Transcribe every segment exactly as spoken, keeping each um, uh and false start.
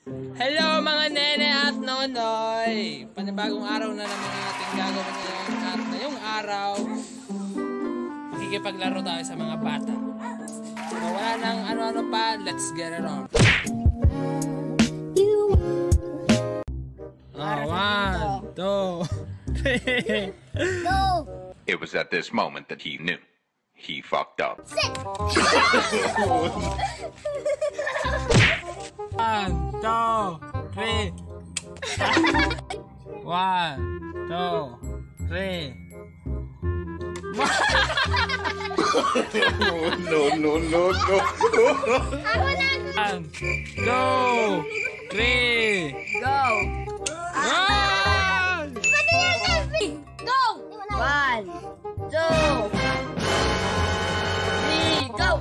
Hello mga Nene at Nonoy! Panibagong araw na naman ang ating gagawin ngayon at ngayong araw makikipaglaro tayo sa mga bata. So wala nang ano-ano pa, let's get it on! Oh, one, two, three, go! It was at this moment that he knew. He fucked up. Sit! One, two, three. One, two, three. No, no, no, no. One, two, three. Go! One! Go! One, two, three, go!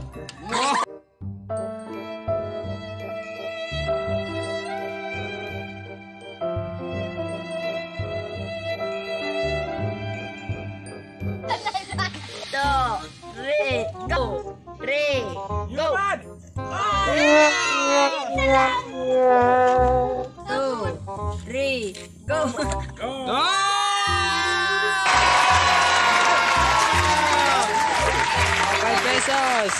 Two, three, go! Three, go! Two, three, go! Five pesos.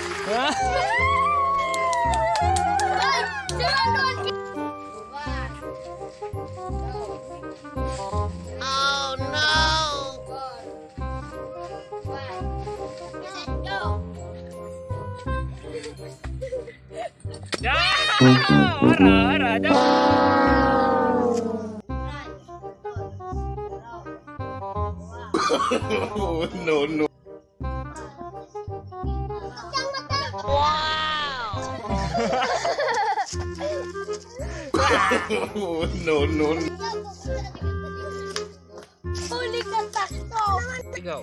Oh no! Ora, ora, do. No, no. Wow! No, no, no. Huli ka takto! Go.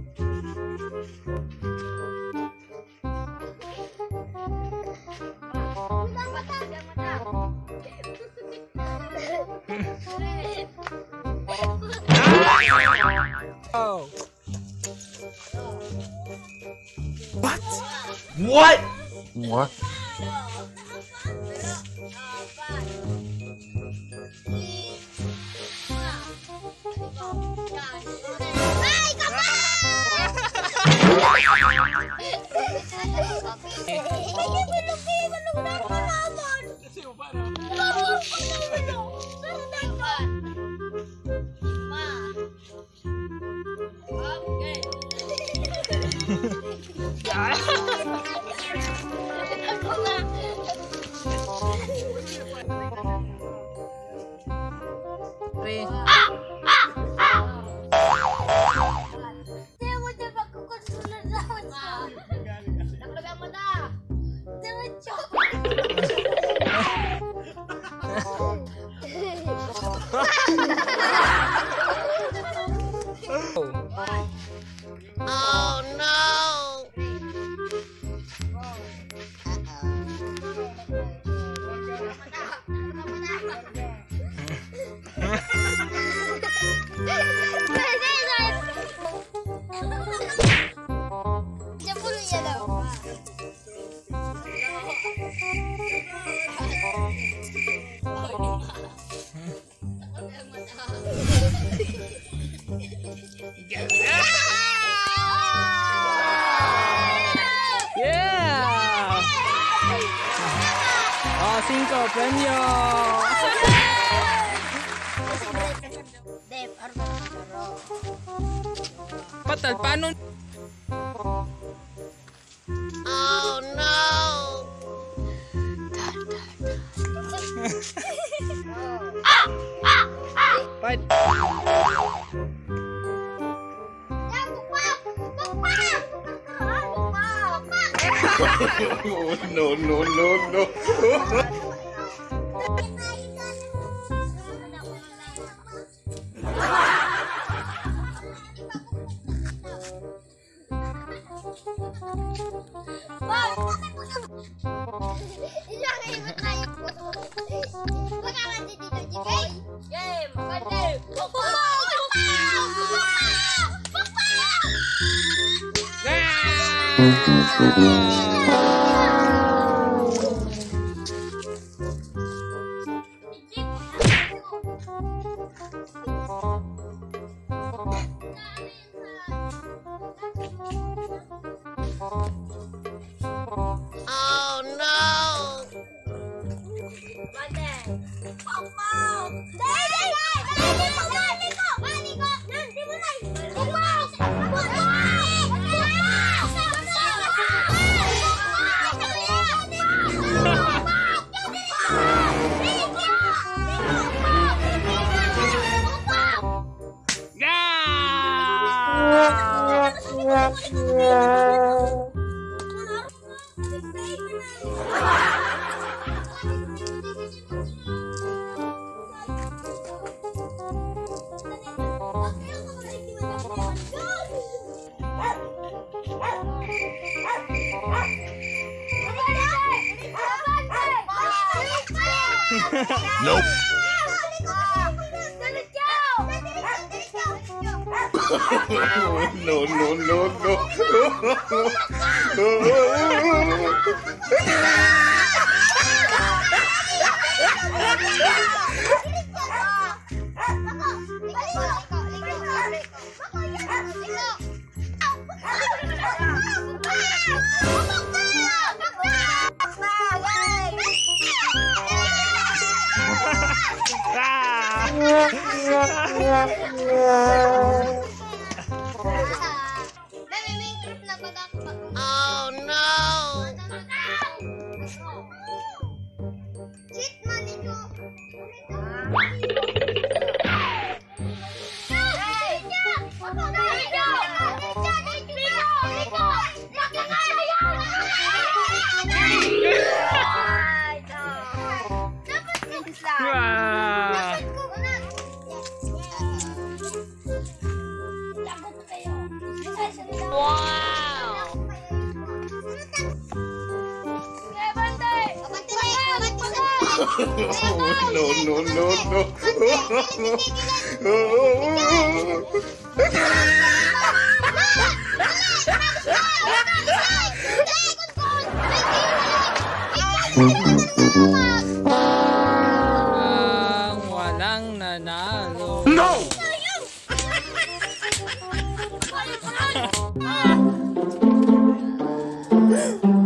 Oh. What? What? What? Ay, kapal! Oh no! Yeah! Oh, cinco, premio! Patal, paano? Oh no! Fight! No, no, no, no. Nope. No, no, no, no. Oh no! Cheat money ko. Ah. Wow! No, no, no, no. Ang walang nanalo. No! No!